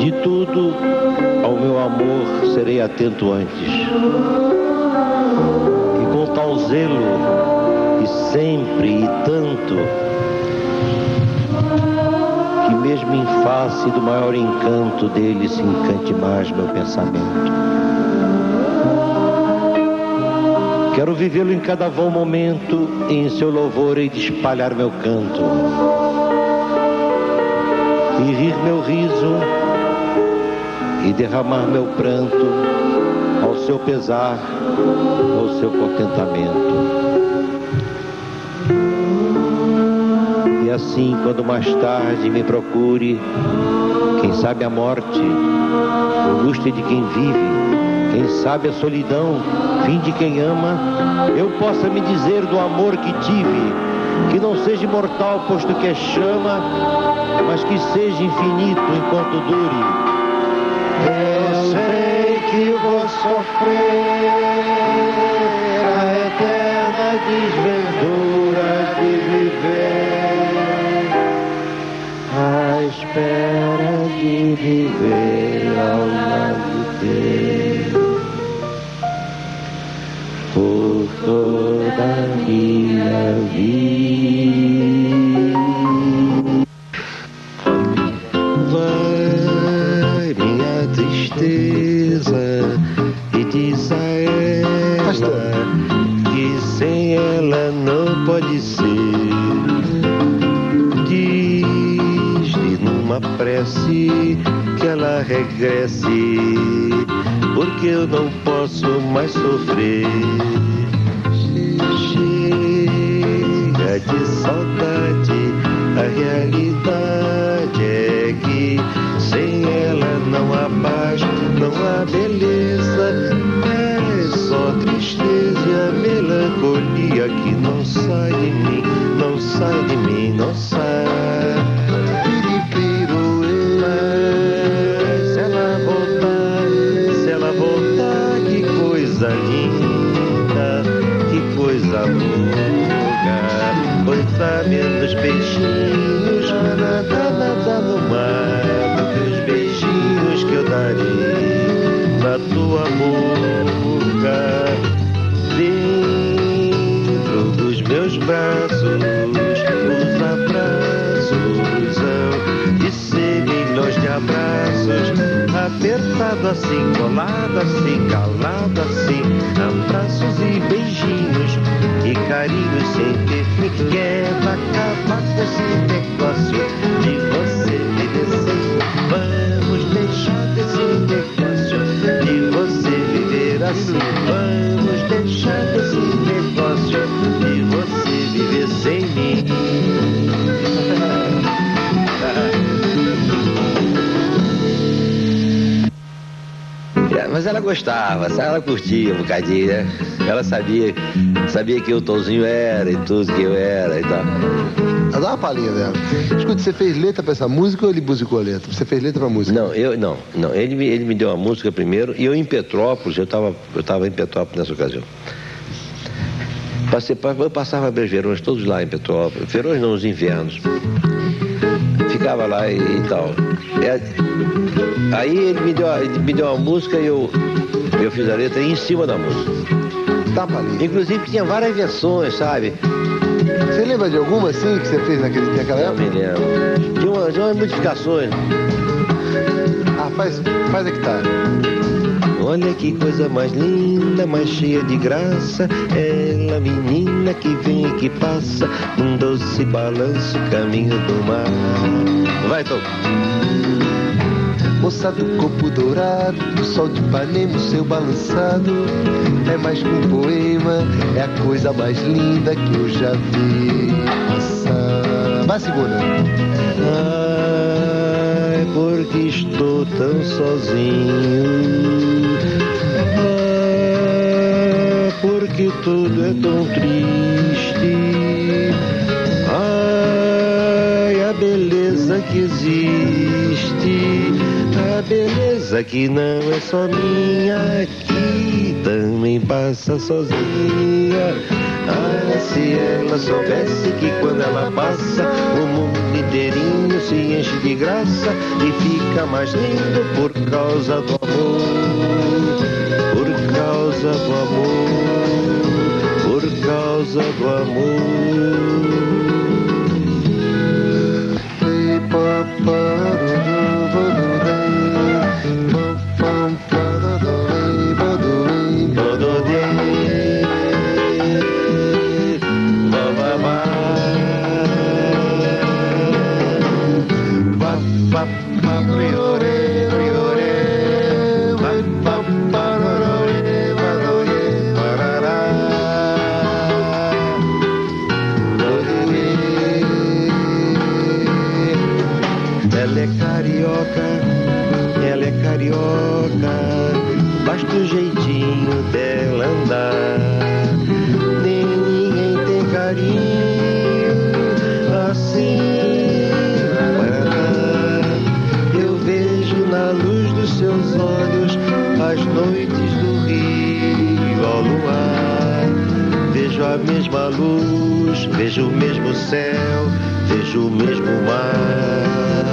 De tudo, ao meu amor serei atento antes. E com tal zelo, e sempre e tanto, que mesmo em face do maior encanto dele se encante mais meu pensamento. Quero vivê-lo em cada vão momento, e em seu louvor hei de espalhar meu canto. E rir meu riso, e derramar meu pranto, ao seu pesar, ao seu contentamento. E assim, quando mais tarde me procure, quem sabe a morte, angústia de quem vive, quem sabe a solidão, fim de quem ama, eu possa me dizer do amor que tive, que não seja imortal, posto que é chama, mas que seja infinito enquanto dure. Eu sei que vou sofrer a eterna desventura de viver, à espera de viver ao lado teu, por toda a minha vida. Vai minha tristeza e diz a ela que sem ela não pode ser. Diz-lhe numa prece que ela regresse, porque eu não posso mais sofrer. Chega de saudade, a realidade é que sem ela não há paz, não há beleza, é só tristeza e a melancolia que não sai de mim, não sai de mim, não sai. Linda, que coisa louca, pois dá menos beijinhos, nada no mar, do que os beijinhos que eu darei na tua boca, dentro dos meus braços, os abraços hão de ser milhões de abraços, apertado assim, colado assim, calado assim, abraços e beijinhos e carinhos sem ter fim. Quero acabar com esse negócio de você viver sem. Vamos deixar desse negócio de você viver assim. Vamos deixar desse negócio de você viver sem mim. Mas ela gostava, ela curtia um bocadinho, né? Ela sabia que o Tonzinho era e tudo que eu era e tal. Dá uma palhinha dela. Escuta, você fez letra pra essa música ou ele musicou a letra? Você fez letra pra música? Não, ele me deu a música primeiro e eu em Petrópolis, eu tava em Petrópolis nessa ocasião. Eu passava meus verões todos lá em Petrópolis, verões não, os invernos. Ficava lá e tal. Aí ele me deu a música e eu fiz a letra em cima da música. Tá, palhinha. Inclusive tinha várias versões, sabe? Você lembra de alguma assim que você fez naquela época? Não me lembro. Tinha umas modificações. Ah, faz a que tá. Olha que coisa mais linda, mais cheia de graça, ela menina que vem e que passa, num doce balanço, caminho do mar. Vai, Tom. Moça do corpo dourado, do sol de Ipanema, o seu balançado é mais que um poema, é a coisa mais linda que eu já vi passar. Vai, segunda. Ai, porque estou tão sozinho, porque tudo é tão triste. Ai, a beleza que existe, a beleza que não é só minha, que também passa sozinha. Ah, se se ela soubesse que quando ela passa, o mundo inteirinho se enche de graça e fica mais lindo por causa do amor, por causa do amor, por causa do amor. Ela é carioca, basta o jeitinho dela andar. Nem ninguém tem carinho assim. Eu vejo na luz dos seus olhos as noites do rio ao luar. Vejo a mesma luz, vejo o mesmo céu, vejo o mesmo mar.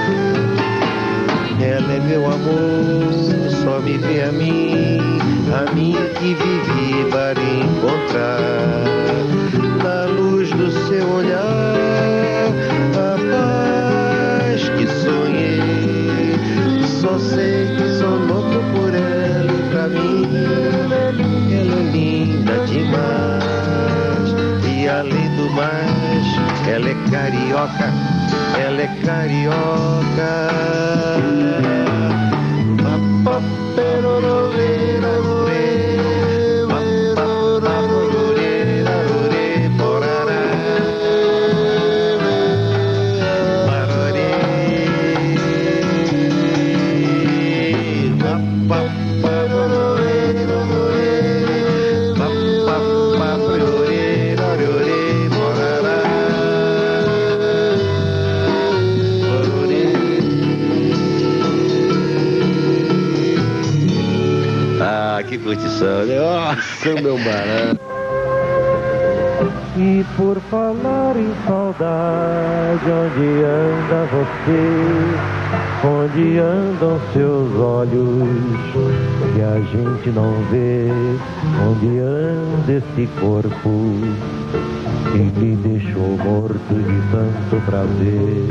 Ela é meu amor, só me vê a mim que vivi para encontrar. Na luz do seu olhar, a paz que sonhei. Só sei que sou louco por ela e pra mim ela é linda demais. E além do mais, ela é carioca. Ela é carioca. Que curtição, né? Nossa, meu barato. E por falar em saudade, onde anda você? Onde andam seus olhos que a gente não vê? Onde anda esse corpo que me deixou morto de tanto prazer?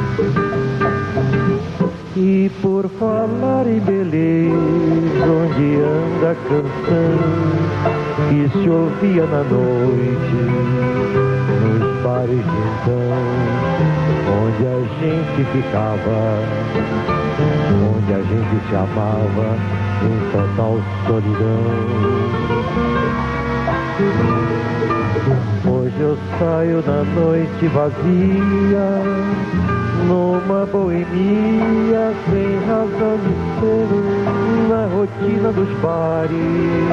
E por falar em beleza, onde anda a canção que se ouvia na noite nos bares de então, onde a gente ficava, onde a gente se amava em total solidão. Hoje eu saio na noite vazia, numa boemia sem razão de ser, na rotina dos bares,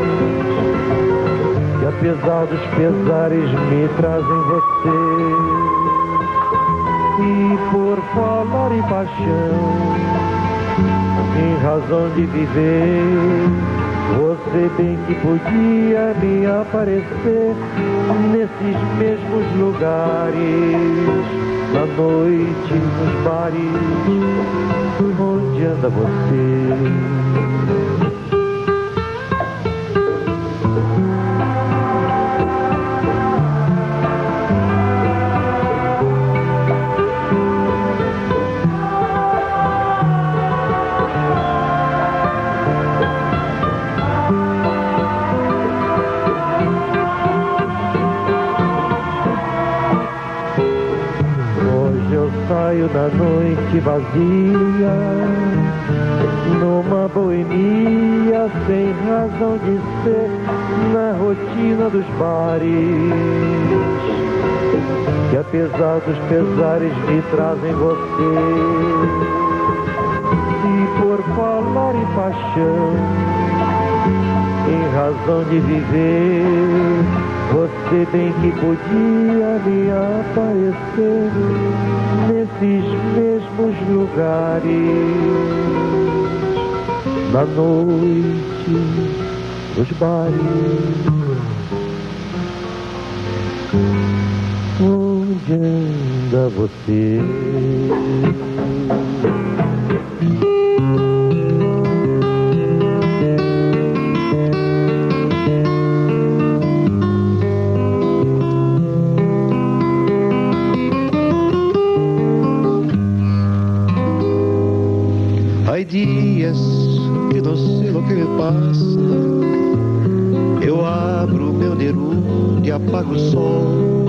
que apesar dos pesares me trazem você. E por falar em paixão, em razão de viver, você bem que podia me aparecer nesses mesmos lugares, na noite, nos bares, onde anda você? Saio na noite vazia, numa boemia sem razão de ser, na rotina dos bares, que apesar dos pesares me trazem você. E por falar em paixão, em razão de viver, você bem que podia me aparecer nesses mesmos lugares, na noite, nos bares. onde anda você? Hay dias que não sei o que me passa. Eu abro meu Neruda e apago o sol.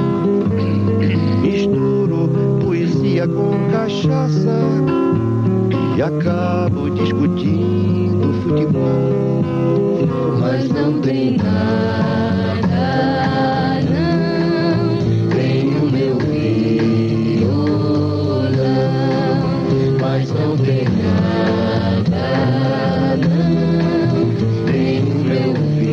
Misturo poesia com cachaça e acabo discutindo futebol. Mas não tem nada, não. Tenho meu violão, mas não tem nada, não. Tenho meu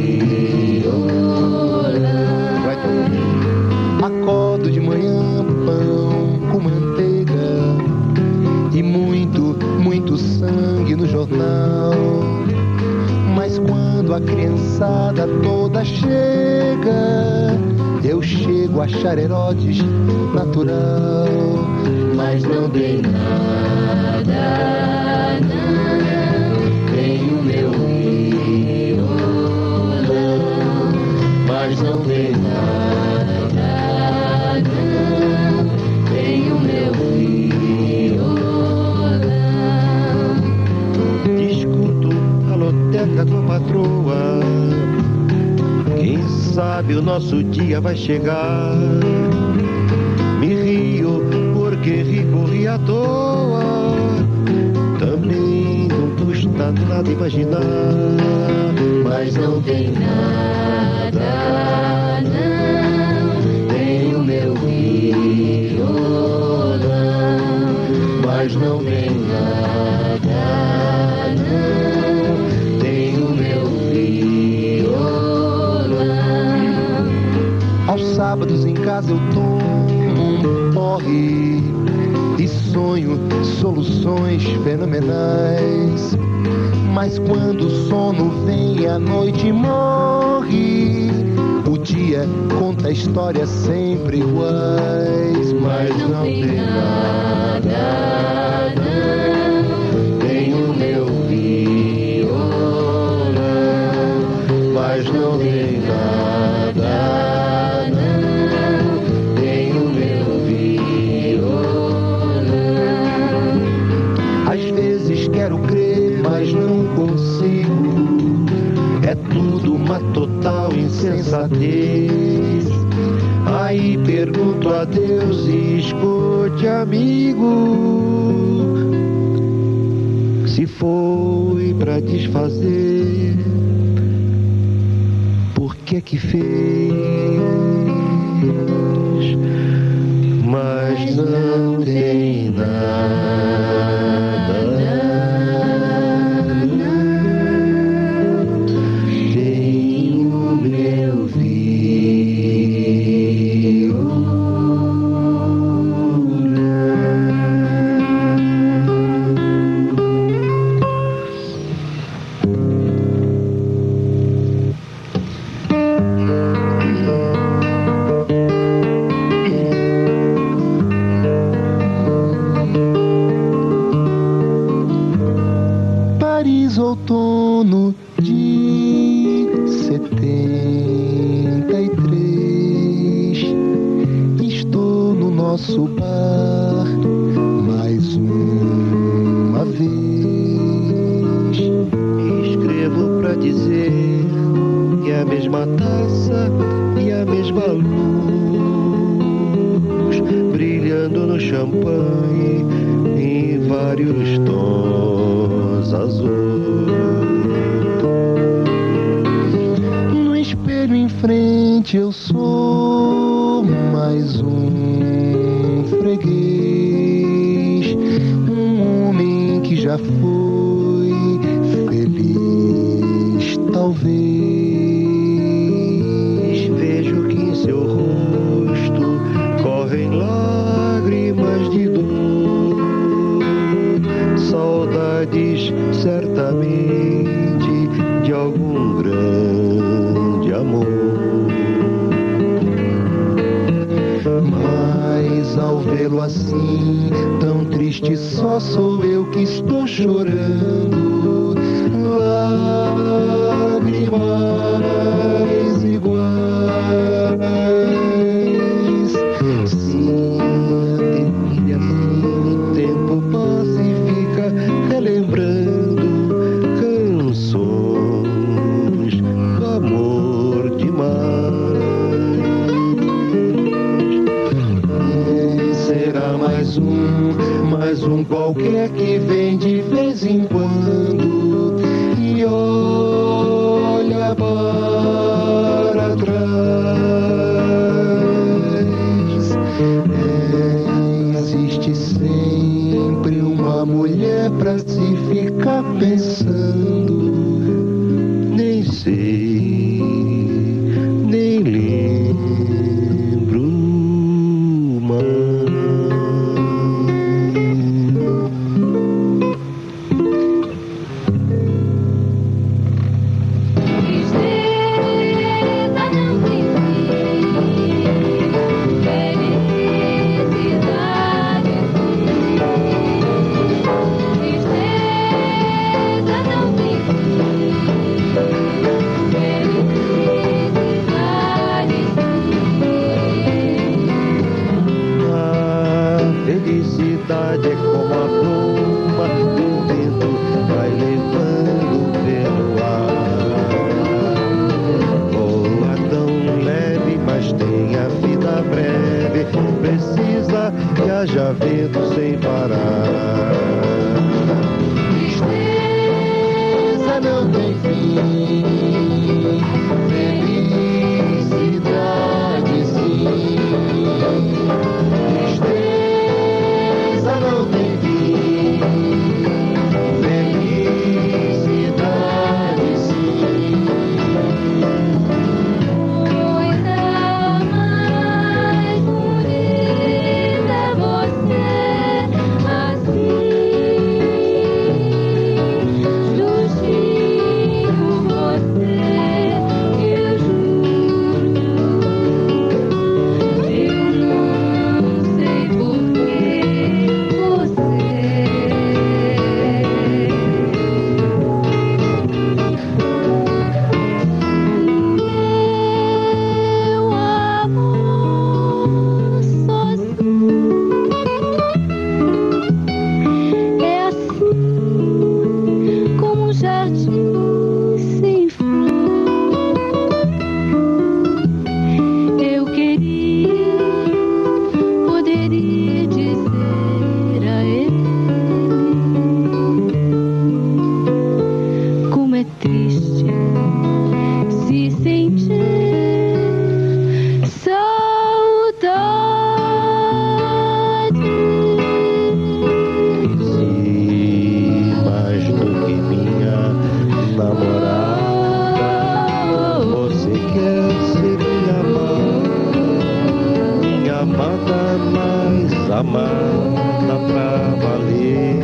violão. Acordo de manhã, pão com manteiga e muito, muito sangue no jornal. Mas quando a criançada toda chega, eu chego a achar Herodes natural. Mas não tem nada, não. Tenho meu violão, mas não tem nada, não. Tenho meu violão. Discuto a loteca com a patroa. Quem sabe o nosso dia vai chegar. Me rio porque rico ri à toa. Também não custa nada imaginar. Mas não tem nada, não. Tenho meu violão, mas não tem nada, não. Tenho meu violão. Aos sábados em casa eu tomo um porre e sonho soluções fenomenais. Mas quando o sono vem, a noite morre. O dia conta histórias sempre iguais. Mas não tem nada, não. Tenho meu violão, mas não tem nada, não. Tenho meu violão. Às vezes quero crer, mas não consigo. É tudo uma total insensatez. Aí pergunto a Deus e escute, amigo, se foi pra desfazer, por que fez? Mas não tem nada, tenho meu Paris, outono de 73. Estou no nosso bar mais uma vez. Escrevo pra dizer que é a mesma taça e a mesma luz, brilhando no champanhe em vários tons azul. No espelho em frente eu sou mais um freguês, um homem que já foi feliz, talvez. Vejo que em seu rosto correm lágrimas de dor, saudades certamente de algum grande amor. Mas ao vê-lo assim, tão triste, só sou eu que estou chorando. Lágrimas iguais. Sim, e assim o tempo passa e fica relembrando canções do amor demais. Será mais um qualquer que vem de vez em quando e olha para trás. Existe sempre uma mulher pra se ficar pensando. Nem sei, nem lembro mais. É como a pluma que o vento vai levando pelo ar. Voa tão leve, mas tem a vida breve. Precisa que haja vento sem parar. Tristeza não tem fim. Felicidade sim. Não tem fim, felicidade sim. Coisa mais bonita você, assim, justinho você, eu juro. Eu não sei porquê. Amada pra valer,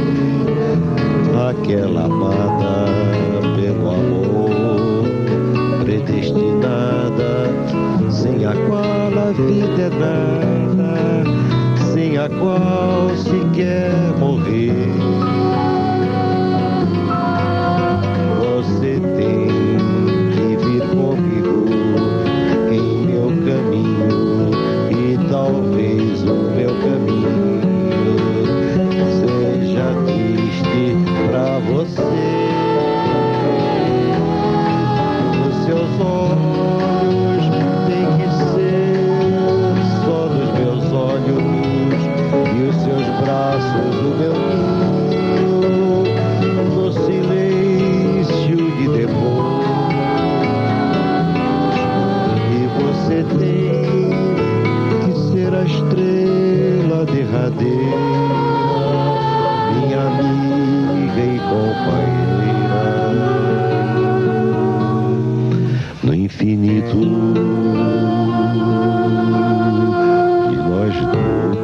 aquela amada pelo amor, predestinada, sem a qual a vida é nada, sem a qual se quer morrer. Você tem que vir comigo em meu caminho e talvez o meu caminho seja triste pra você. Os seus olhos têm que ser só dos meus olhos e os seus braços do meu ninho, no silêncio de depois. E você tem que ser a estrela derradeira, minha amiga e companheira, no infinito de nós dois.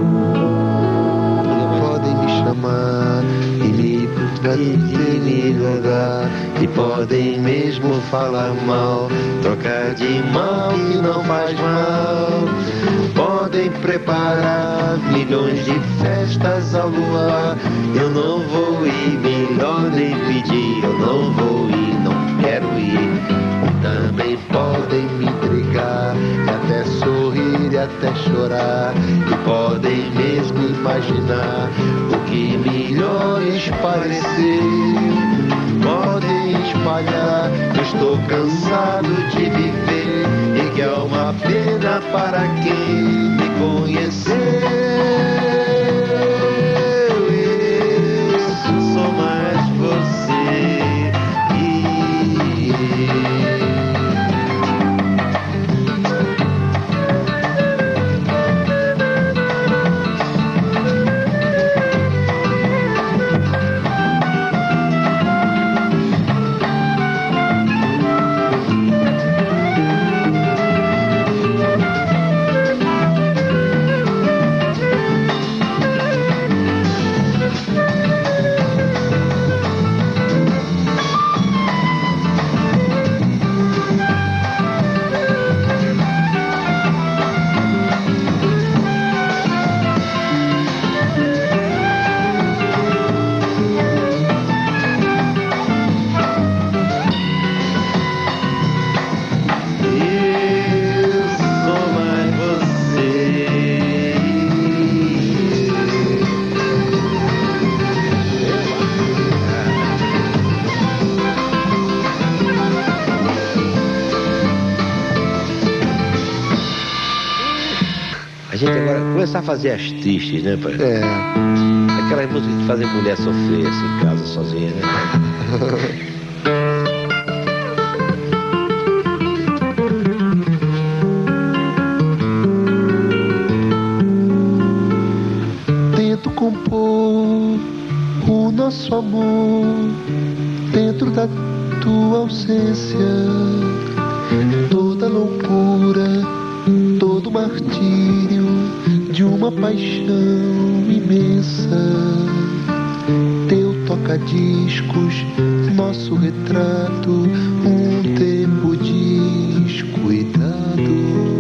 Podem me chamar inimigo pra me lugar, e podem mesmo falar mal, trocar de mal que não faz mal. Podem preparar milhões de festas ao luar. Eu não vou ir, melhor nem pedir. Eu não vou ir, não quero ir. Também podem me entregar, e até sorrir e até chorar. E podem mesmo imaginar o que melhores parecer. Podem espalhar que eu estou cansado de viver e que é uma pena para quem me conheceu. Eu sou mais você. A gente agora começar a fazer as tristes, né, pai? É. Aquelas músicas que fazem mulher sofrer assim, em casa sozinha, né? Tento compor o nosso amor dentro da tua ausência. Toda loucura, todo martírio de uma paixão imensa. Teu toca-discos, nosso retrato, um tempo descuidado.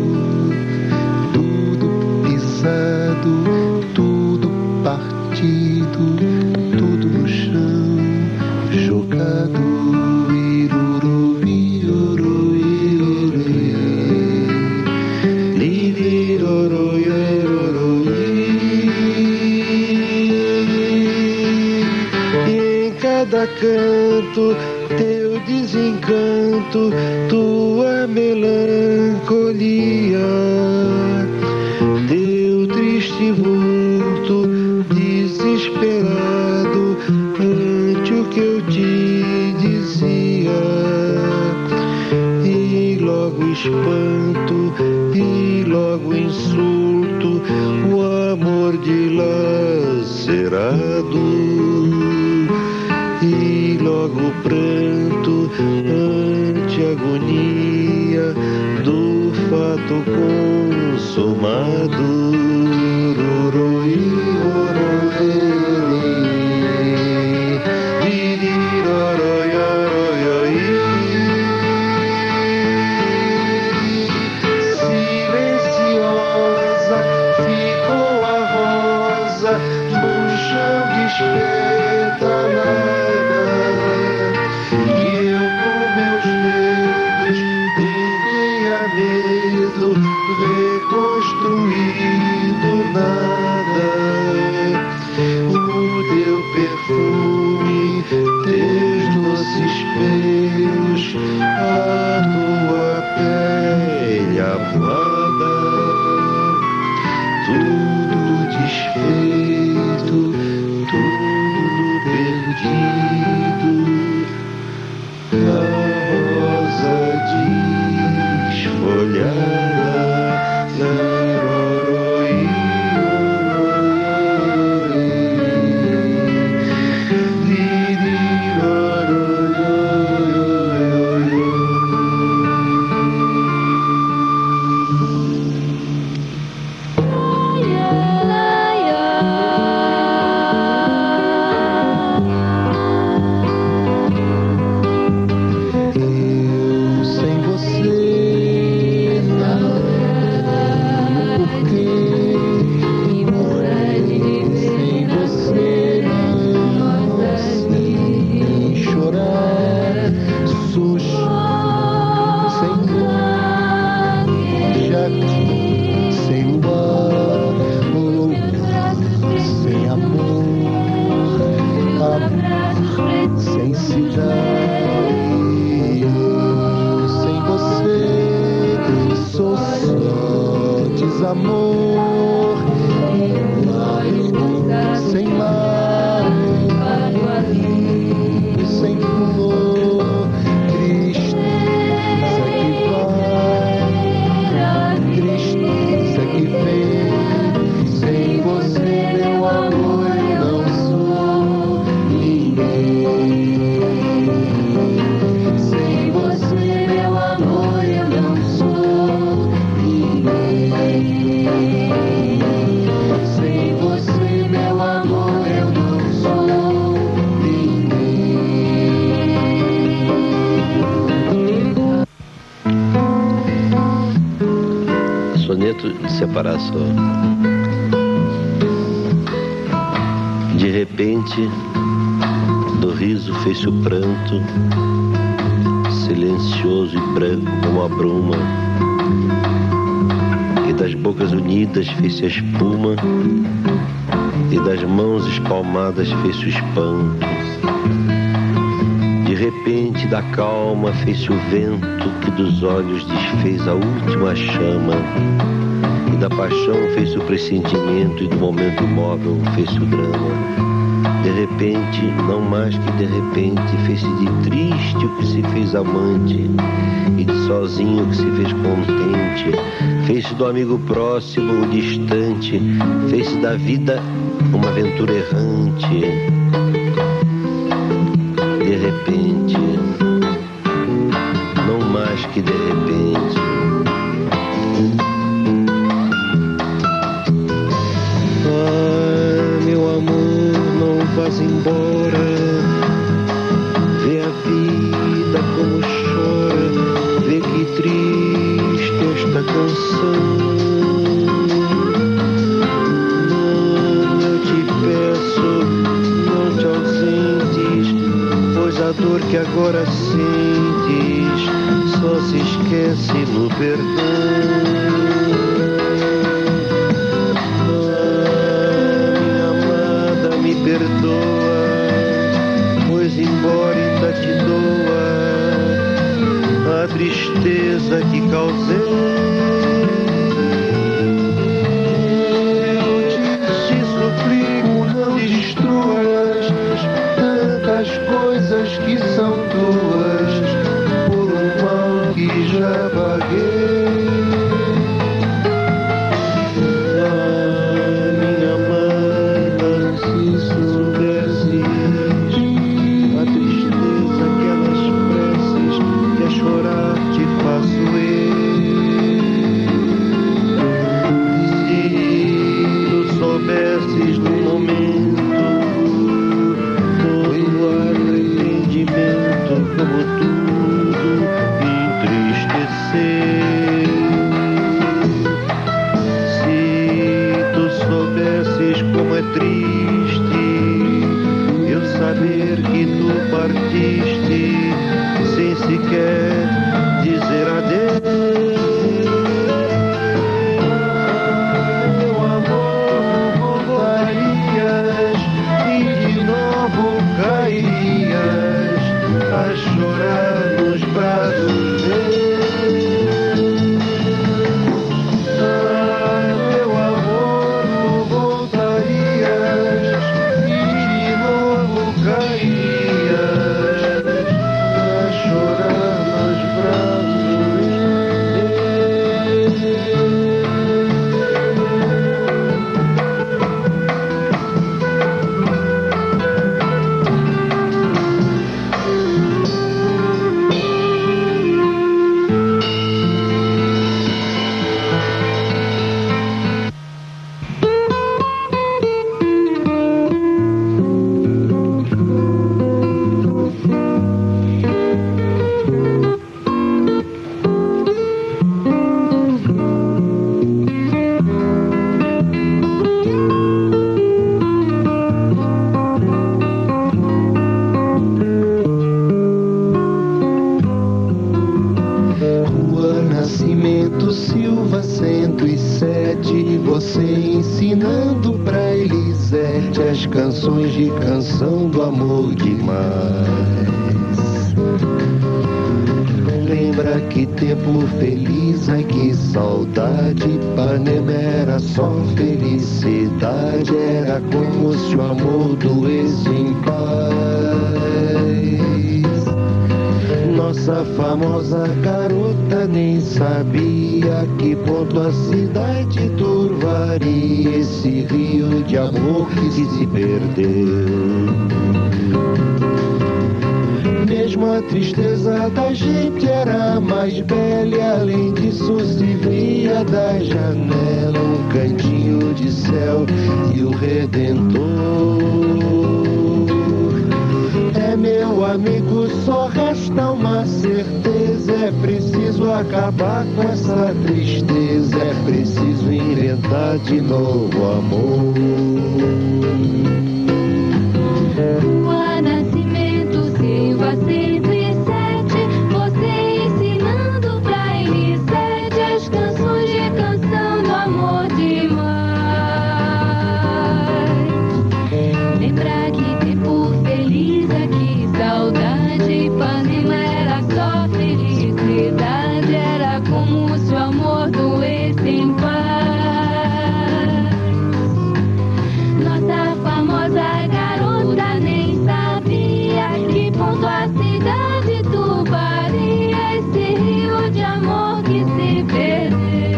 Tudo pisado, tudo partido, tudo no chão jogado. Iruru, iruru, iruru, liriruru, iruru. E em cada canto teu desencanto, tua melancolia, teu triste vulto desesperado ante o que eu te dizia. E logo espanto, e logo insulto, o amor dilacerado. E logo pranto ante a agonia do fato consumado. Roroi, roroi, riroroi, roroi. Silenciosa ficou a rosa no chão despetalada. Reconstruído nada, o teu perfume, teus doces pelos, a tua pele aguada, tudo desfeito, tudo perdido, a rosa desfolhada. Yeah. amor, sem mar, sem flor, tristeza que vai, tristeza que vem. Sem você, meu amor, eu não sou ninguém. Sem você, meu amor, eu não sou ninguém. Sem você, meu amor, eu não sou ninguém. Soneto de separação. De repente, do riso fez-se o pranto, silencioso e branco como a bruma, e das bocas unidas fez-se a espuma, e das mãos espalmadas fez-se o espanto. De repente, da calma fez-se o vento que dos olhos desfez a última chama, e da paixão fez-se o pressentimento, e do momento móvel fez-se o drama. De repente, não mais que de repente, fez-se de triste o que se fez amante, e de sozinho o que se fez contente. Fez-se do amigo próximo o distante, fez-se da vida uma aventura errante. De repente, não mais que de repente. Vais embora, vê a vida como chora, vê que triste esta canção. Não, eu te peço, não te ausentes, pois a dor que agora sentes só se esquece no perdão. Perdoa, pois embora ainda te doa a tristeza que causei. Eu te suplico, não destruas tantas coisas que são tuas por um mal que já paguei. Partiste sem sequer dizer adeus. Meu amor, voltarias e de novo cairias a chorar nos braços meus. Meu amor, voltarias e de novo cairias chorar nos braços Silva 107, você ensinando pra Elisete as canções de canção do amor demais. lembra que tempo feliz, ai que saudade. Ipanema era só felicidade, era como se o amor doesse em paz. Nossa famosa garota nem sabia que ponto a cidade turvaria esse rio de amor que se perdeu. Mesmo a tristeza da gente era mais bela, e além disso se via da janela um cantinho de céu e o Redentor. É, meu amigo, só resta uma certeza, é preciso acabar com essa tristeza, é preciso inventar de novo amor. Rua Nascimento, Silva 107, você ensinando pra N7 as canções de canção do amor demais. Lembra que tempo feliz, que saudade. Ipanema era só felicidade, era como se o amor doesse em paz. Nossa famosa garota nem sabia que ponto a cidade turvaria esse rio de amor que se perdeu.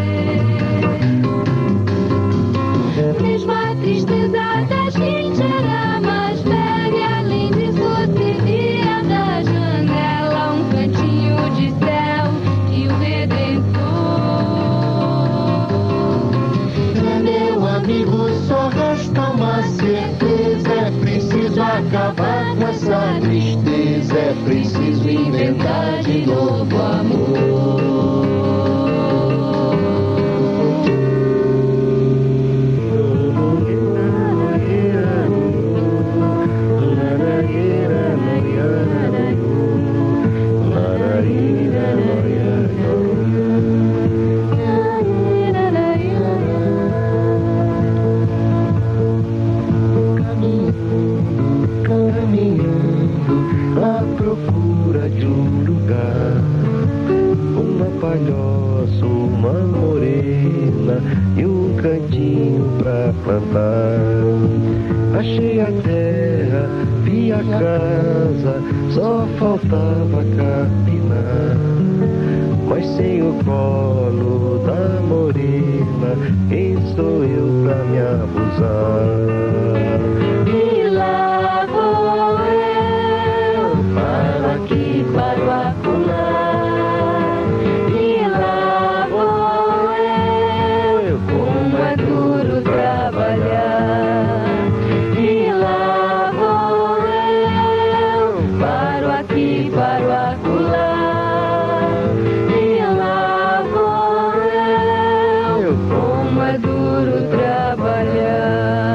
Mesmo a tristeza da gente era mais velha, e além disso se via da janela um cantinho de céu e o Redentor. É, meu amigo, só resta uma certeza, é preciso acabar com essa tristeza, é preciso inventar de novo amor. Caminhando à procura de um lugar, uma palhoça, uma morena e um cantinho pra plantar. Achei a terra, vi a casa, só faltava capinar. Mas sem o colo da morena, quem sou eu pra me abusar? E lá vou eu, paro aqui, paro acolá. E lá vou eu, como é duro trabalhar. E lá vou eu, paro aqui, paro acolá. E lá vou eu, como é duro trabalhar.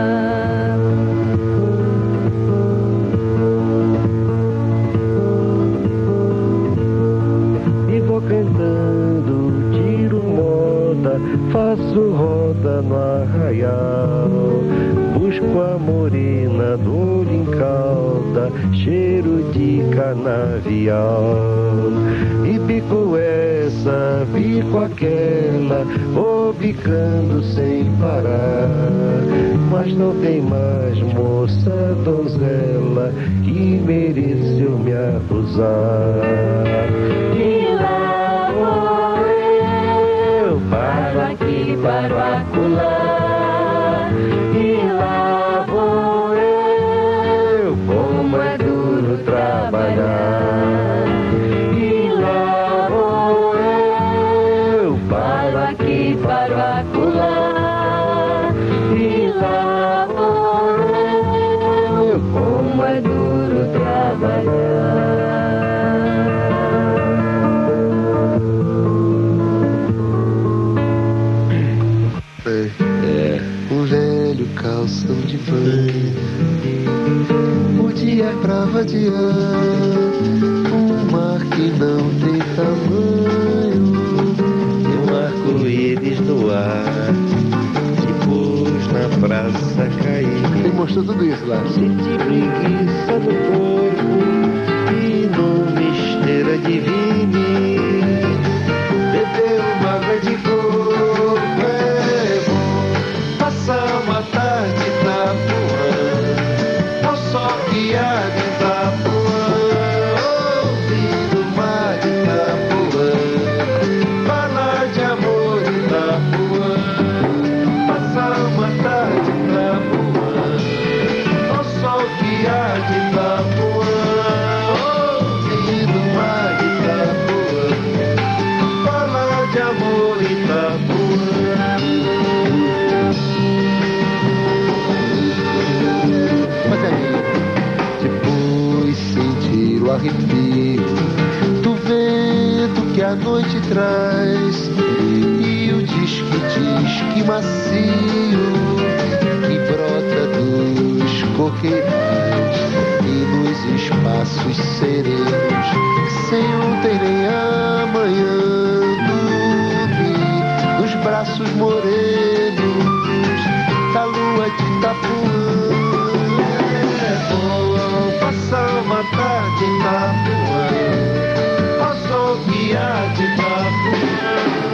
E vou cantando, tiro moda, faço roda no arraial. Busco a morena do olho em calda, cheiro de canavial. E bico essa, bico aquela, vou bicando sem parar. Mas não tem mais moça donzela que mereceu me abusar. E lá vou eu, paro aqui, paro acolá. E lá vou eu, como é duro trabalhar. E lá vou eu, paro aqui, paro acolá. E lá vou eu, como é duro trabalhar. Um velho calção de banho, o dia é pra vadiar, um mar que não tem tamanho, E um arco-íris no ar, depois na praça cair. Ele mostrou tudo isso lá. Senti preguiça no corpo e numa esteira divine. te traz. E o disque macio que brota dos coqueirais e nos espaços serenos, sem ontem nem amanhã, dorme nos braços morenos da lua de Itapuã. É bom passar uma tarde em Itapuã, ao sol que há de Itapuã,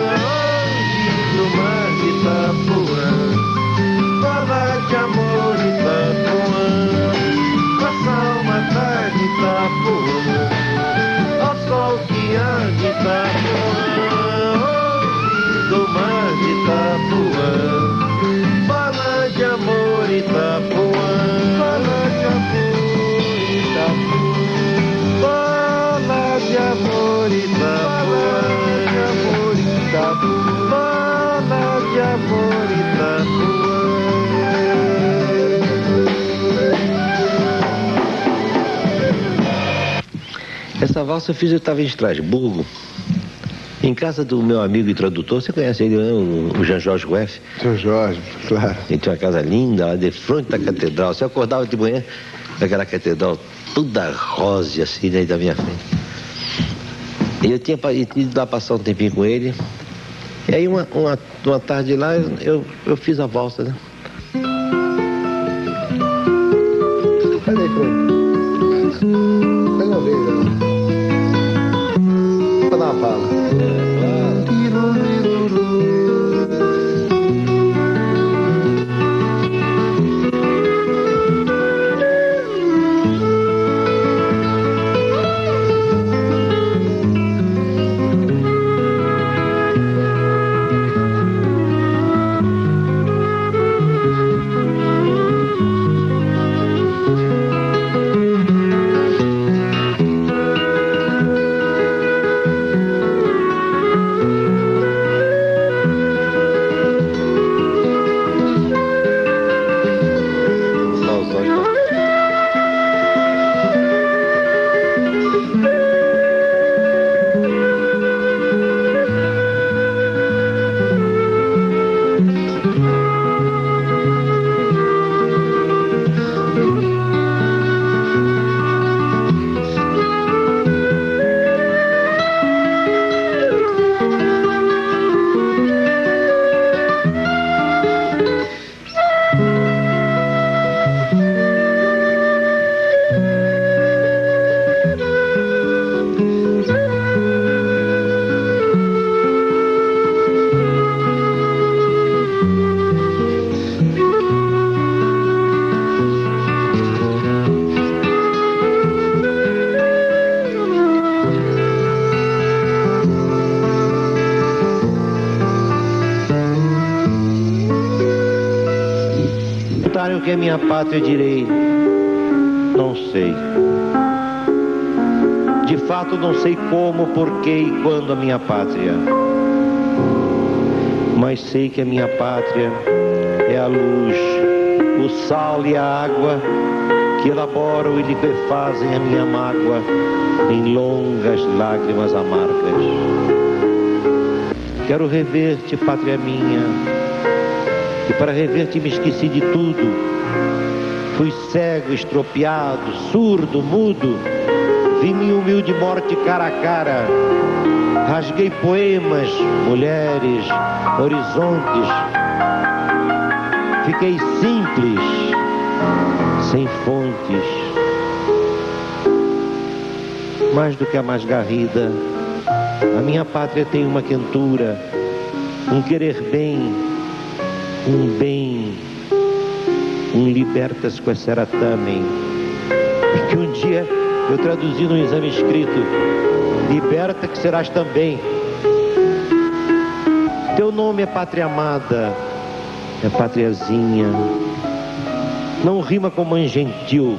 no mar de Itapuã, fala de amor Itapuã. Passar uma tarde em Itapuã, ao sol que há de Itapuã, do mar de Itapuã. Fala de amor Itapuã, fala de amor Itapuã, fala de amor Itapuã, fala de amor Itapuã. Essa valsa eu fiz, eu estava em Estrasburgo, em casa do meu amigo e tradutor. Você conhece ele, né? O Jean-Georges Rueff? Seu Jorge, claro. Ele tinha uma casa linda lá de frente da catedral. Você acordava de manhã com aquela catedral toda rosa assim, né, da minha frente. E eu tinha ido lá passar um tempinho com ele. E aí uma tarde lá eu fiz a valsa, né? Cadê aí, Fred? Pega uma vez, né? Vou dar uma bala. O que é minha pátria, eu direi, não sei. De fato não sei como, porquê e quando a minha pátria. Mas sei que a minha pátria é a luz, o sal e a água que elaboram e liquefazem a minha mágoa em longas lágrimas amargas. Quero rever-te, pátria minha, e para rever-te me esqueci de tudo. Fui cego, estropiado, surdo, mudo. Vi minha humilde morte cara a cara. Rasguei poemas, mulheres, horizontes. Fiquei simples, sem fontes. Mais do que a mais garrida, a minha pátria tem uma quentura, um querer bem, um bem, um libertas quaesera tamen, que um dia eu traduzi no exame escrito: liberta que serás também. Teu nome é pátria amada, é patriazinha, não rima com mãe gentil.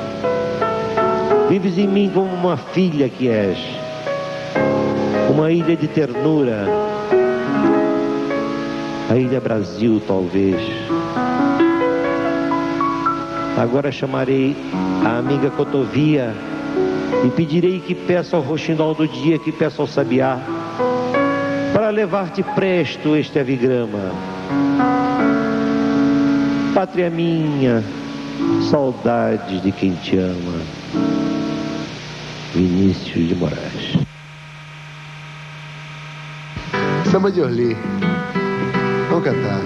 Vives em mim como uma filha que és, uma ilha de ternura, a Ilha Brasil talvez. Agora chamarei a amiga Cotovia e pedirei que peça ao roxinol do dia, que peça ao sabiá para levar-te presto este avigrama. Pátria minha, saudade de quem te ama. Vinícius de Moraes. Samba de Orly. Vamos cantar.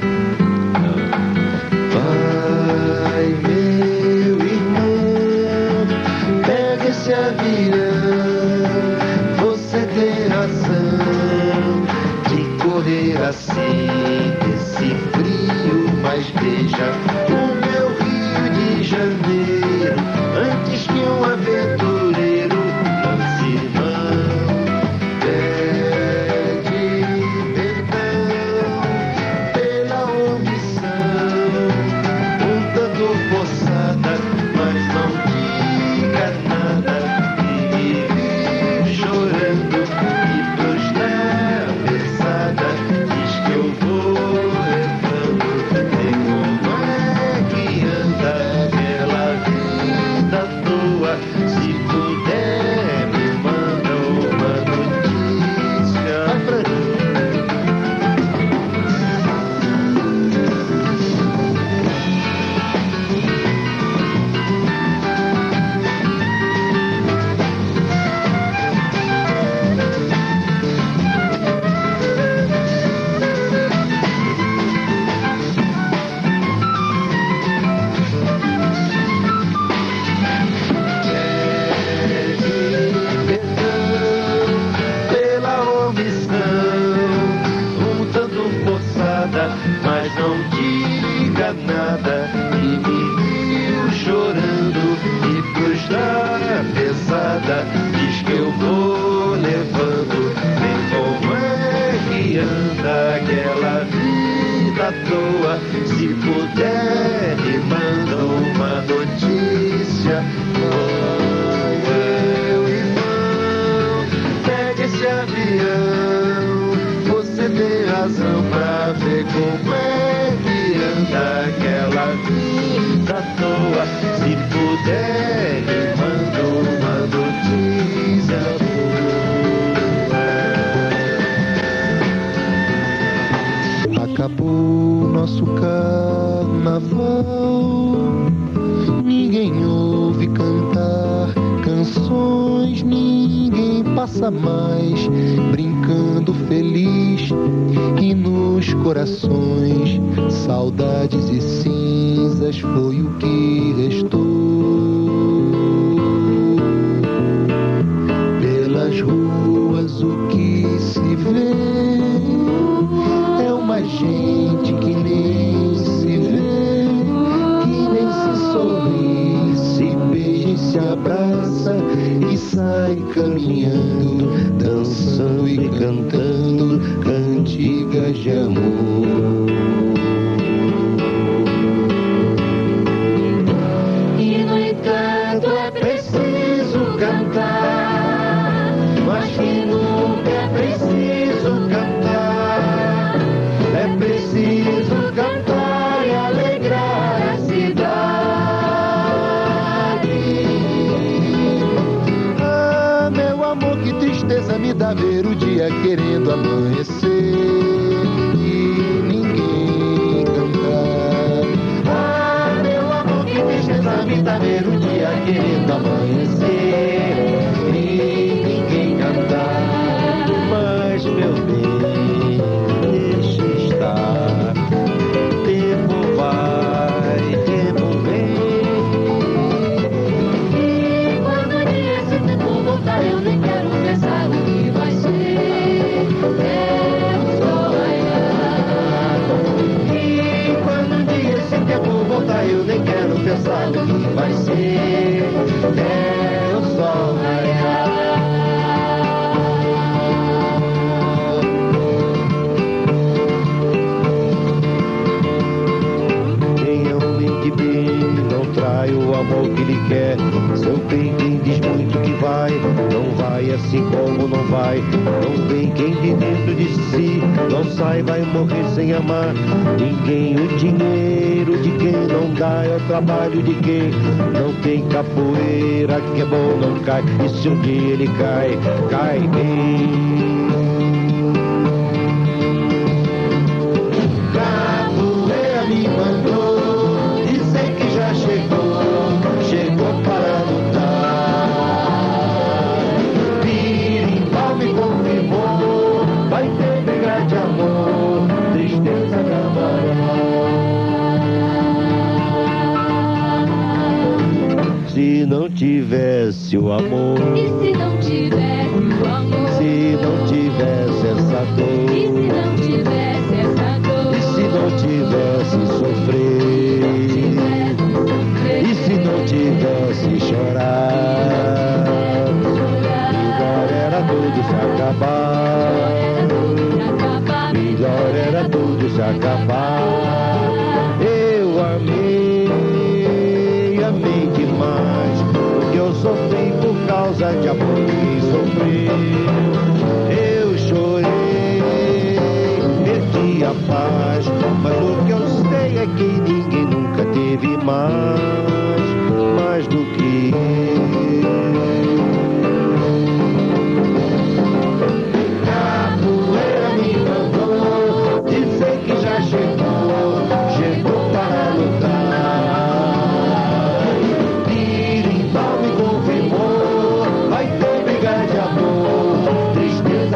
Vai, meu irmão, pega esse avião. Você tem razão de correr assim, esse frio. Mas veja o meu Rio de Janeiro, antes que um aventureiro lance mão, pede perdão pela omissão, um tanto forçada, mas não diga nada, e me viu chorando e prostrada pesada, diz que eu vou levando. Se puder, me manda uma notícia. Vai, Franco. Mas não diga nada, e me viu chorando e prostrada pesada, diz que eu vou levando. Vem como é que anda aquela vida à toa, se puder me manda uma notícia. Meu irmão, pega esse avião, você tem razão pra ver como é que anda aquela vida à toa. Se puder, me manda uma notícia boa. Acabou nosso carnaval, ninguém ouve cantar canções, ninguém passa mais brincando feliz, e nos corações saudades e cinzas foi o que restou. Pelas ruas o que se vê é uma gente que nem se vê, que nem se sorri, se beija e se abraça e sai caminhando, dançando e cantando cantigas de amor. E no entanto é preciso cantar, mas que nunca é preciso cantar. É preciso cantar e alegrar a cidade. Ah, meu amor, que tristeza me dá ver o dia querendo amanhecer e ninguém cantar. Ah, meu amor, que tristeza me dá ver o dia querendo amanhecer e ninguém cantar. Mas, meu bem, deixa estar. Tempo vai, tempo vem. E quando o dia esse tempo voltar, eu nem quero pensar o que vai ser. Eu sou raiar. E quando um dia esse tempo voltar, eu nem quero pensar o que vai ser. É o sol raiar. Quem é homem de bem não trai o amor que lhe quer. Seu bem quem diz muito que vai, não vai assim como não vai. Não vem quem de dentro de si não sai, vai morrer sem amar ninguém. O dinheiro de quem não dá é o trabalho de quem não tem capoeira, que é bom não cai. E se um dia ele cai, cai bem. se não tivesse o amor? E se não tivesse o amor? Se não tivesse essa dor? E se não tivesse essa dor? E se não tivesse sofrer? E se não tivesse chorar? Melhor era tudo se acabar. Melhor era tudo se acabar. Eu amei, amei demais, porque eu sofri por causa de amor. Ninguém sofreu. Eu chorei, perdi a paz, mas o que eu sei é que ninguém nunca teve mais do que eu. Capoeira me mandou dizer que já chegou para lutar. Birimbau me confirmou, vai ter briga de amor, tristeza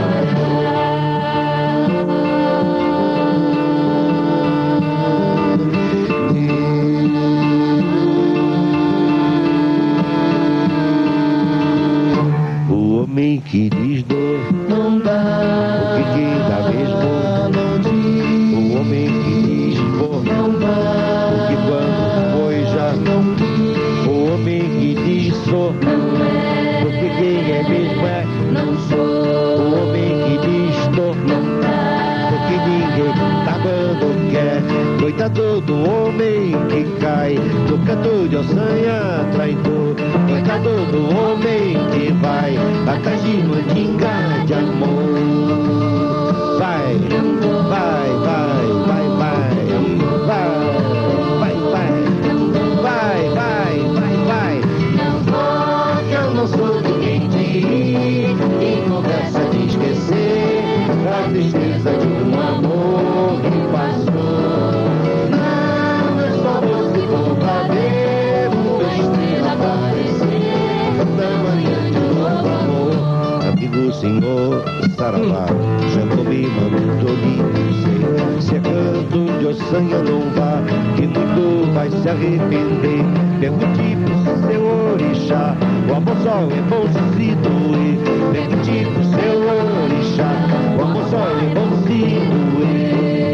o homem que diz dor não dá, o que dá mesmo não diz. O homem que diz dor não dá, o que quando foi já não quis. O homem que diz sou não é, porque quem é mesmo é não sou. O homem que diz dor não dá, porque ninguém tá quando quer. Coitado do homem que cai no canto de ossanha traidor. Coitado do homem que vai atrás de mandinga de amor. Vai, vai, vai, vai, vai, vai, vai, vai, vai, vai, vai, vai. Não vou, que eu não sou ninguém de ir e conversa de esquecer a tristeza de um amor que passou. Não, eu só vou se for pra ver uma estrela aparecer na manhã de novo amor. Amigo senhor, saravá, Jantomí, Mano, Tolinho, se é canto de ossanha não vá, que muito vai se arrepender. Pergunte pro seu orixá, o amor só é bom se doer. Pergunte pro seu orixá, o amor só é bom se doer.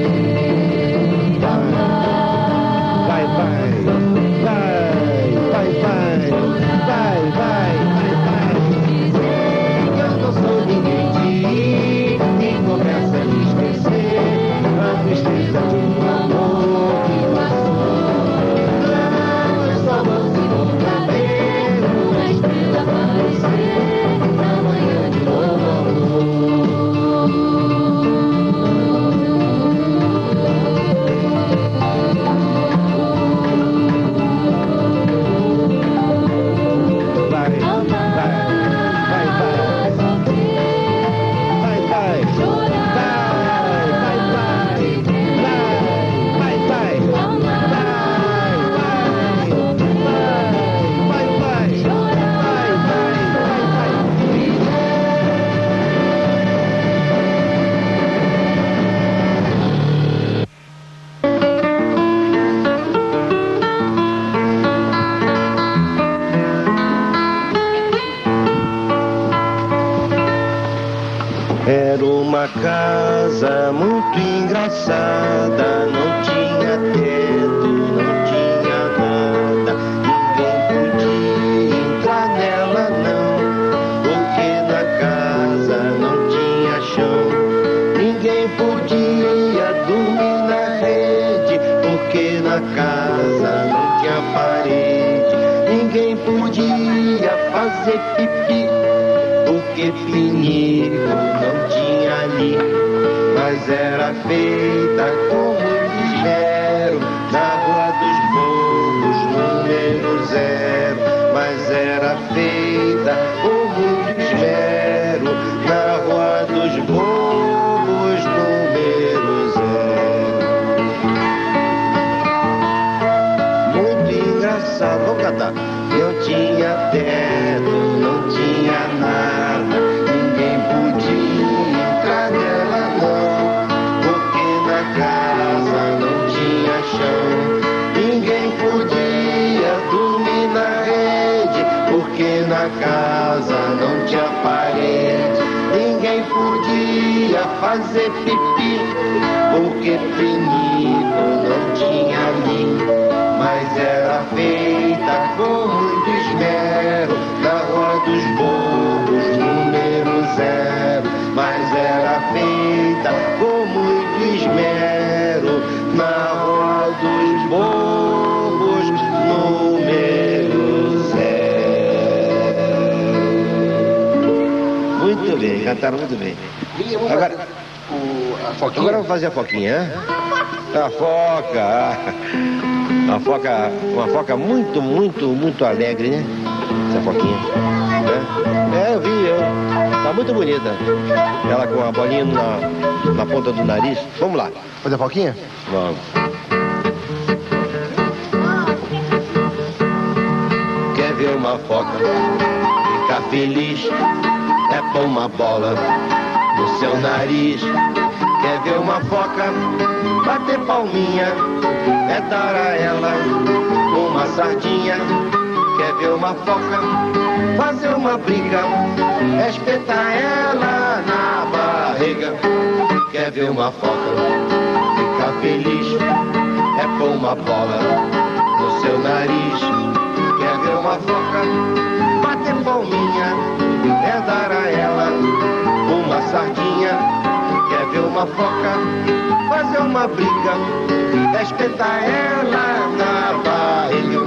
Vai, vai, vai, vai, vai, vai, vai, vai. Dizer que eu não sou ninguém de ir e começa a me esquecer a tristeza de um amor que passou. Não, eu só vou se for pra ver uma estrela aparecer na manhã de novo amor. Vai, vai, vai, vai, vai, vai, Era uma casa muito engraçada, não tinha teto, não tinha nada. Ninguém podia entrar nela não, porque na casa não tinha chão. Ninguém podia dormir na rede, porque na casa não tinha parede. Ninguém podia fazer pipi, porque pinico não tinha ali. Mas era feita com muito esmero na Rua dos Bobos, número 0. Mas era feita com muito esmero na Rua dos Bobos, número 0. Muito engraçado, vamos cantar. Não tinha teto, não tinha nada, ninguém podia entrar nela não, porque na casa casa não tinha parede, ninguém podia fazer pipi, porque pinico não tinha ali. Mas era feita com muito esmero, na Rua dos Bobos, número 0. Mas era feita com muito esmero, na Rua dos Bobos, número 0. Muito bem, cantaram muito bem. Agora, agora vamos fazer a foquinha, hein? A foca. Uma foca muito alegre, né? Essa foquinha. Eu vi. Tá muito bonita. Ela com a bolinha na ponta do nariz. Vamos lá. Fazer a foquinha? Vamos. Quer ver uma foca ficar feliz? É pôr uma bola no seu nariz. Quer ver uma foca bater palminha? É dar a ela uma sardinha. Quer ver uma foca fazer uma briga? É espetar ela na barriga. Quer ver uma foca ficar feliz? É pôr uma bola no seu nariz. Quer ver uma foca bater palminha? É dar a ela uma sardinha. Quer ver uma foca fazer uma briga? É espetar ela na barriga.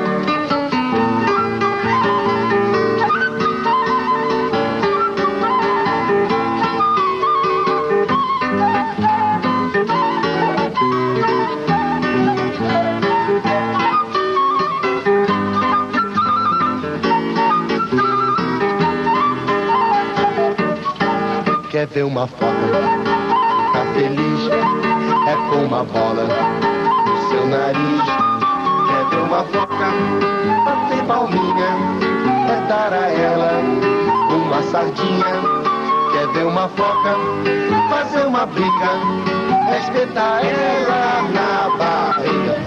Quer ver uma foca ficar feliz? É com uma bola no seu nariz. Quer ver uma foca bater palminha? É dar a ela uma sardinha. Quer ver uma foca fazer uma briga? É espetar ela na barriga.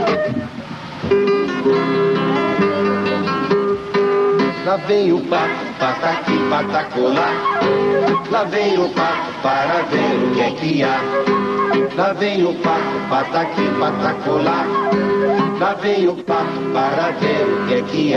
Lá vem o pato, pataqui, patacolá. Lá vem o pato para ver o que é que há. Lá vem o pato, pataqui, patacolá. Lá vem o pato para ver o que é que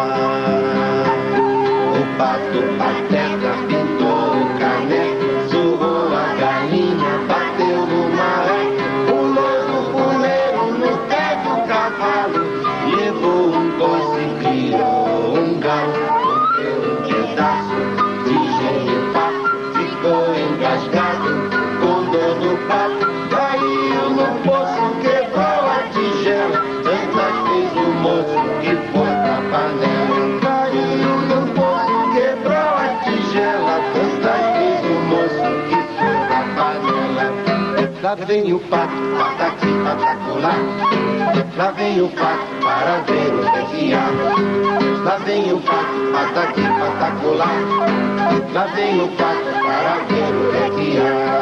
há. O pato pateta pintou o caneco, surrou a galinha, bateu no maré, pulou no puleiro, no pé do cavalo, levou um coice e criou um galo. Comeu um pedaço de genipapo, ficou engasgado com dor no papo, caiu no poço, quebrou a tigela, tantas fez o moço que foi pra panela. Caiu no poço, quebrou a tigela, tantas fez o moço que foi pra panela. Lá vem o pato, pataqui, patacolá. Lá vem o pato para ver o que é que há. Lá vem o pato, pataqui, patacolá. Lá vem o pato para ver o que é que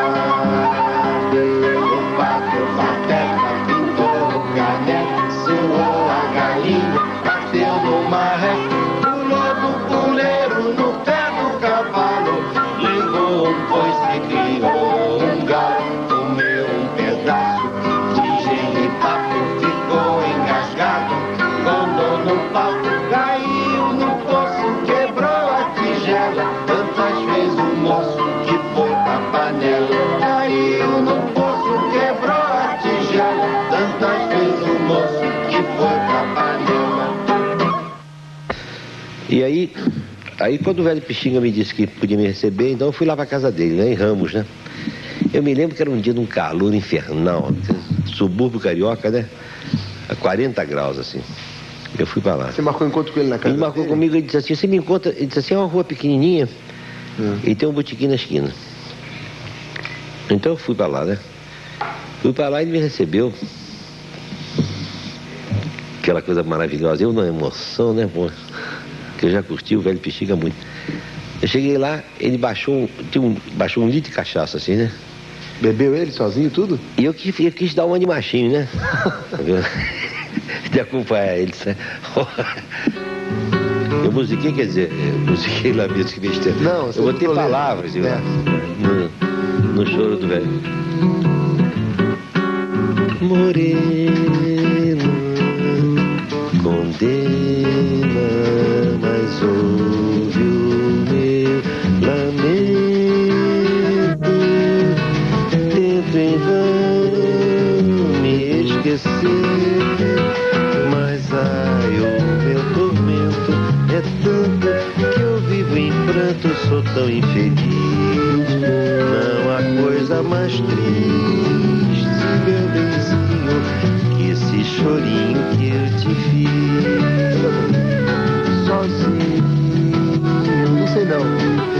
há. O pato pateta pintou o caneco, suou a galinha, bateu no maré, pulou do puleiro, no pé do cavalo, levou um coice e criou um galo. Comeu um pedaço de genipapo, ficou engasgado com dor no papo, caiu no poço, quebrou a tigela, tantas vezes o moço que foi pra panela. Caiu no poço, quebrou a tigela, tantas vezes o moço que foi pra panela. E aí quando o velho Pixinga me disse que podia me receber, então eu fui lá pra casa dele, né, em Ramos, né? Eu me lembro que era um dia de um calor infernal, subúrbio carioca, né? A 40 graus, assim. Eu fui pra lá. Você marcou encontro com ele na casa Ele marcou dele? comigo, ele disse assim, você me encontra, ele disse assim, é uma rua pequenininha e tem um botequim na esquina. Então eu fui pra lá, né? Fui pra lá e ele me recebeu. Aquela coisa maravilhosa, eu na emoção, né, pô? Que eu já curti o velho Pixinga muito. Eu cheguei lá, ele baixou um litro de cachaça, assim, né? Bebeu ele sozinho, tudo? E eu quis dar uma de machinho, né? De acompanhar ele, sabe? Eu musiquei, quer dizer, musiquei lá mesmo que besteira. Não, eu botei palavras no choro do velho. Morena, condena, mas ouve o meu lamento. Tento em vão me esquecer, mas ai, o meu tormento é tanto que eu vivo em pranto, sou tão infeliz. Não há coisa mais triste, meu benzinho, que esse chorinho que eu te fiz sozinho. Não sei não.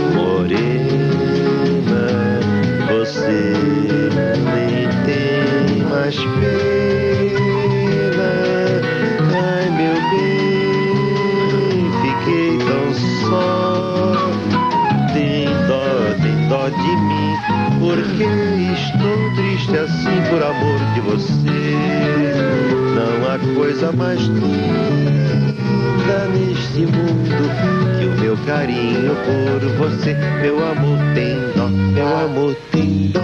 Morena, você nem tem mais pena. Ai, meu bem, fiquei tão só. Tem dó de mim, porque estou triste assim por amor de você. Não há coisa mais linda neste mundo que o meu carinho por você. Meu amor tem dó, meu amor tem dó.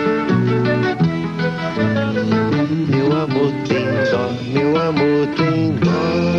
Meu amor tem dó, meu amor tem dó.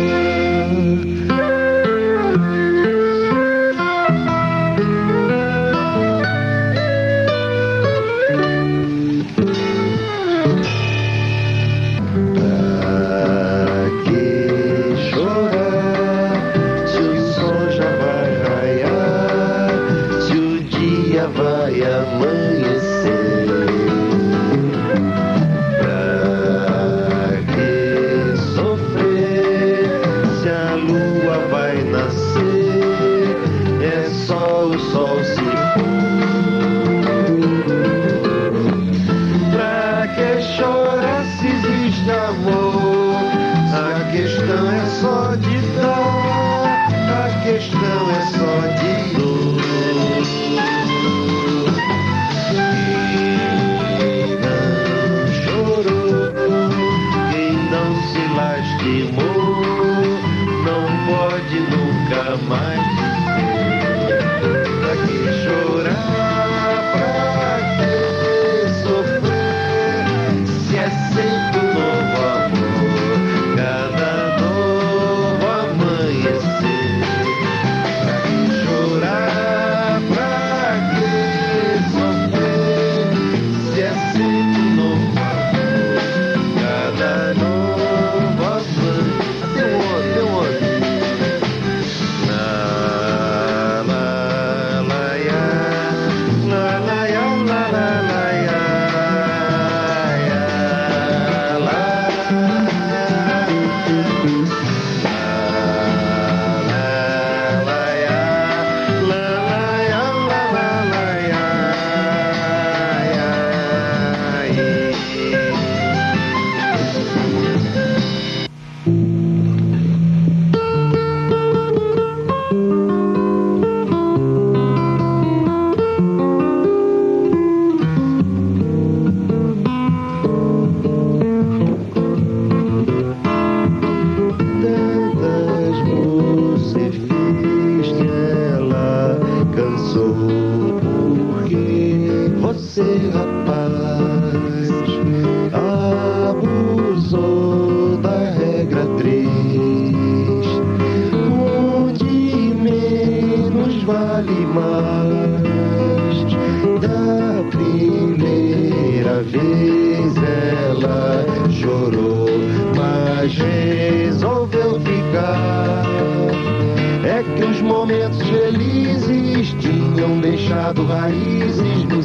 Raízes no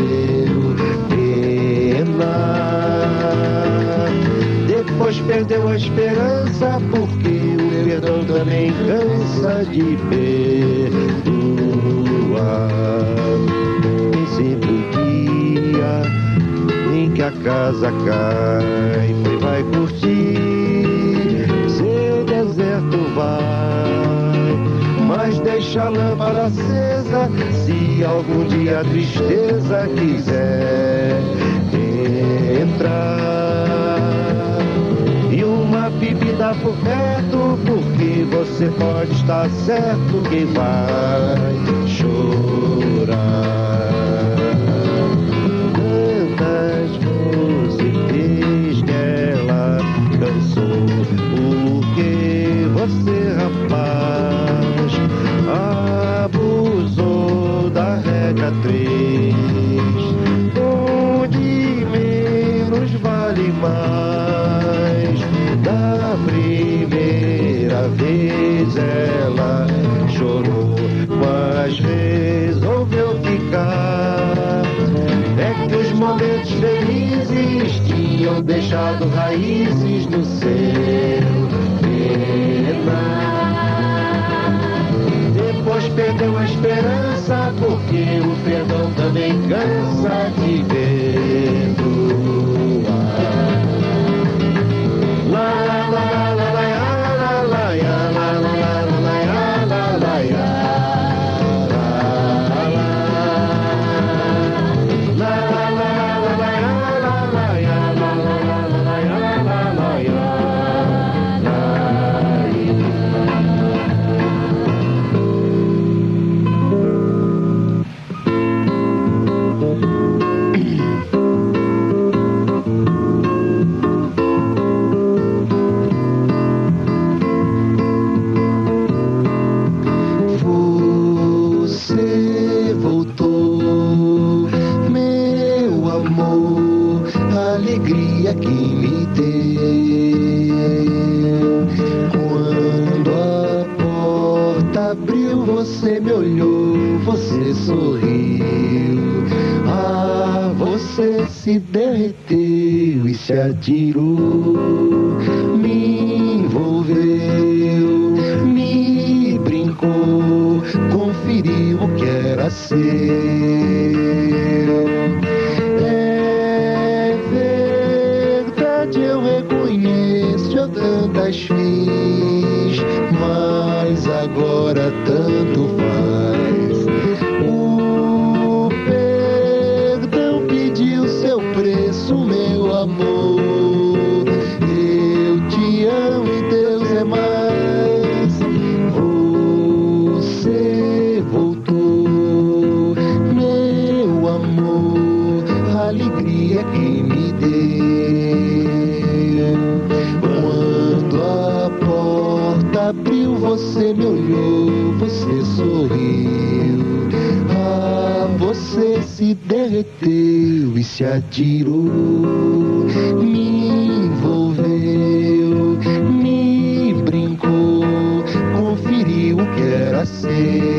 seu penar. Depois perdeu a esperança, porque o perdão também cansa de perdoar. Tem sempre um dia em que a casa cai, vai curtir seu deserto, vai, mas deixa a lâmpada acesa se algum dia a tristeza quiser entrar. E uma bebida por perto, porque você pode estar certo que vai chorar. Tantas músicas que ela cansou, porque você, rapaz, abusou da regra 3, onde menos vale mais. Da primeira vez ela chorou, mas resolveu ficar. É que os momentos felizes tinham deixado raízes no seu penar. Depois perdeu a esperança, porque o perdão também cansa de perdoar. La la la la la la la la la la la. Alegria que me deu. Quando a porta abriu, você me olhou, você sorriu. Ah, você se derreteu e se atirou. Me envolveu, me brincou, conferiu o que era seu. Eu reconheço, eu tantas fiz, mas agora tanto faz. O perdão pediu seu preço, meu amor. Eu te amo e Deus é mais. Você voltou, meu amor, a alegria que me deu. Quando a porta abriu, você me olhou, você sorriu. Ah, você se derreteu e se atirou. Me envolveu, me brincou, conferiu o que era seu.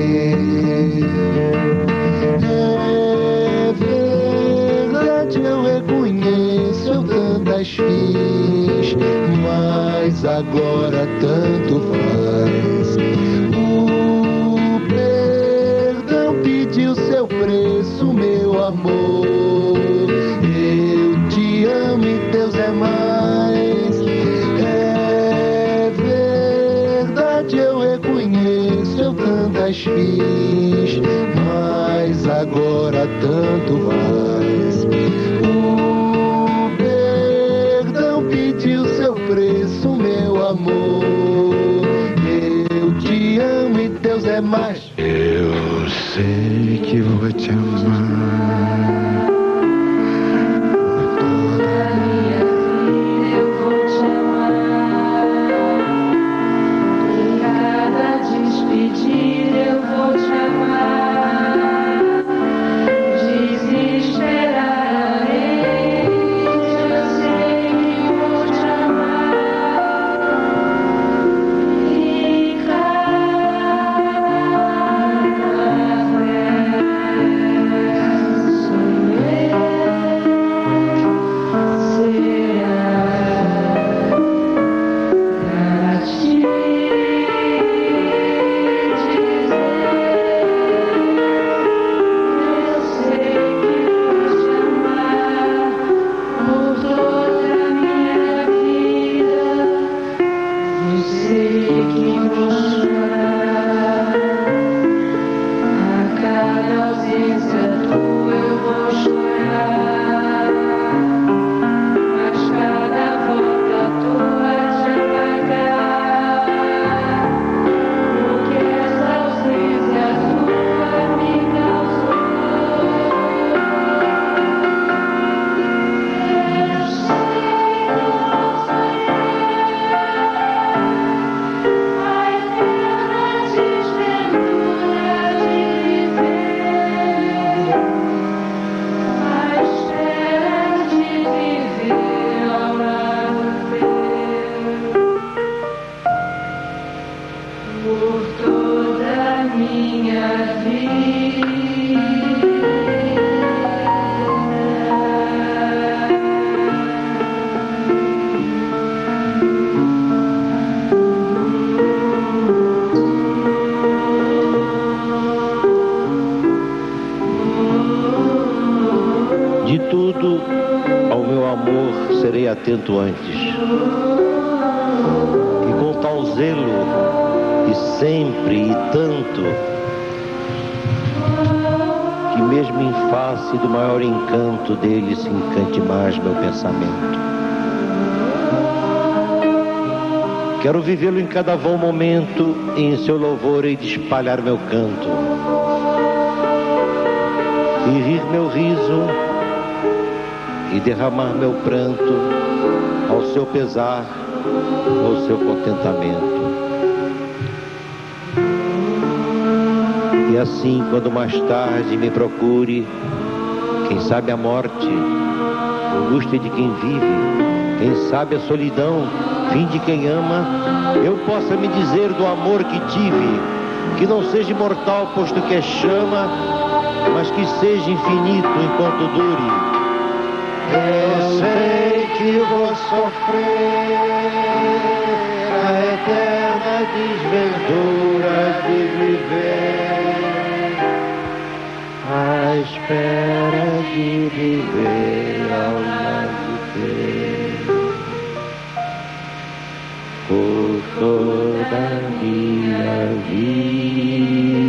É verdade, eu reconheço, eu tantas fiz, mas agora tanto faz. O perdão pediu seu preço, meu amor. Eu te amo e Deus é mais. É verdade, eu reconheço, eu tantas fiz, mas agora tanto faz. O perdão pediu seu preço, meu amor. Eu te amo e Deus é mais. Eu sei que vou te amar. Toda minha vida eu vou te amar. Em cada despedida eu vou te amar. Desesperadamente eu sei que vou te amar. E cada vez tento antes. E com tal zelo, e sempre e tanto, que mesmo em face do maior encanto dele se encante mais meu pensamento. Quero vivê-lo em cada vão momento, e em seu louvor hei de espalhar meu canto. E rir meu riso, e derramar meu pranto, ao seu pesar, ao seu contentamento. E assim, quando mais tarde me procure, quem sabe a morte, angústia de quem vive, quem sabe a solidão, fim de quem ama, eu possa me dizer do amor que tive, que não seja imortal, posto que é chama, mas que seja infinito enquanto dure. Eu sei que vou sofrer a eterna desventura de viver, à espera de viver ao nascer, por toda a minha vida.